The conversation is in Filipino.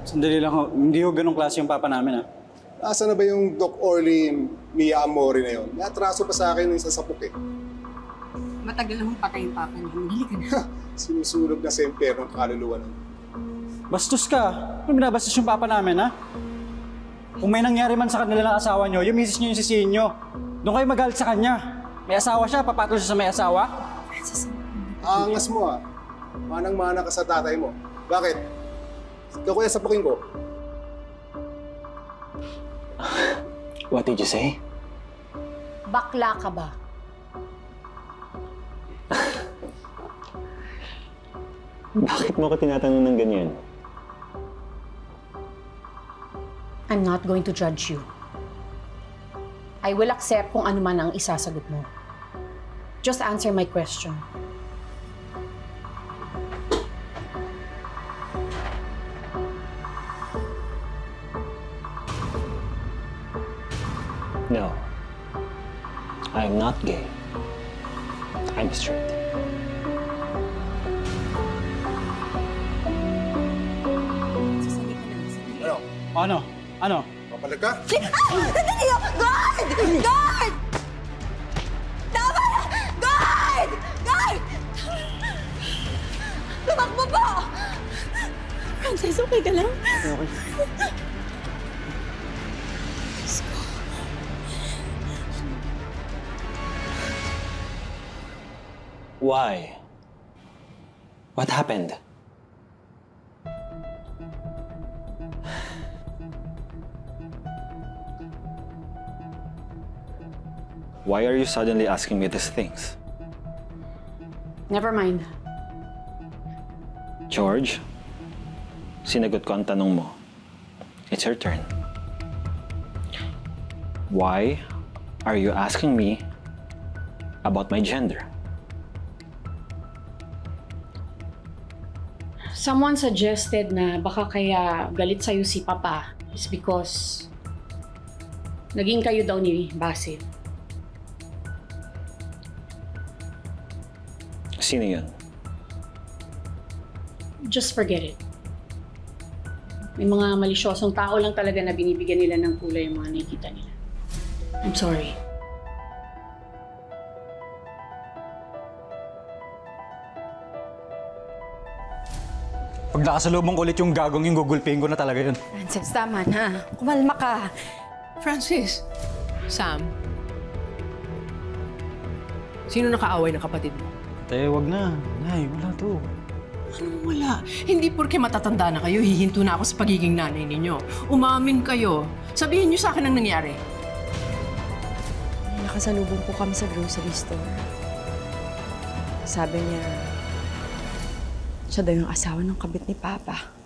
Sandali lang ho. Hindi ho ganong klase yung papa namin, ha? Asa na ba yung Doc Orly Mia Amore na yun? May atraso pa sa akin yung sasapok eh. Matagal namang patay yung papa niya. Hindi ka na. Sinusunog na sa impyerno ng kaluluwa nun. Bastos ka. Ano binabastos yung papa namin, ha? Kung may nangyari man sa kanila ng asawa nyo, yung misis nyo yung sisihin nyo. Doon kayo magalit sa kanya. May asawa siya, papatol siya sa may asawa. Angas mo ah. Manang-mana ka sa tatay mo. Bakit? Ikaw kaya sapukin ko? What did you say? Bakla ka ba? Bakit mo ko tinatanong ng ganyan? I'm not going to judge you. I will accept kung ano man ang isasagot mo. Just answer my question. No. I'm not gay. I'm straight. Ano? Ano? Papalag ka? Sandali! Guard! Guard! Tama na! Guard! Guard! Tumakbo po! Frances, okay ka lang? Okay. Why? What happened? Why are you suddenly asking me these things? Never mind. George, sinagot ko ang tanong mo. It's your turn. Why are you asking me about my gender? Someone suggested na baka kaya galit sa'yo si Papa is because naging kayo daw ni Basil. Sino yun? Just forget it. May mga malisyosong tao lang talaga na binibigyan nila ng kulay yung mga nakikita nila. I'm sorry. Pag nakasalubong ko ulit yung gagong yung gugulpihin ko na talaga yun. Frances, tama na. Kumalma ka. Francis, Sam, sino nakaaway ng kapatid mo? Te, wag na. Nay, wala to. Anong wala? Hindi porke matatanda na kayo, hihinto na ako sa pagiging nanay ninyo. Umamin kayo. Sabihin niyo sa akin ang nangyari. Nakasalubong po kami sa grocery store. Sabi niya, siya daw yung asawa ng kabit ni Papa.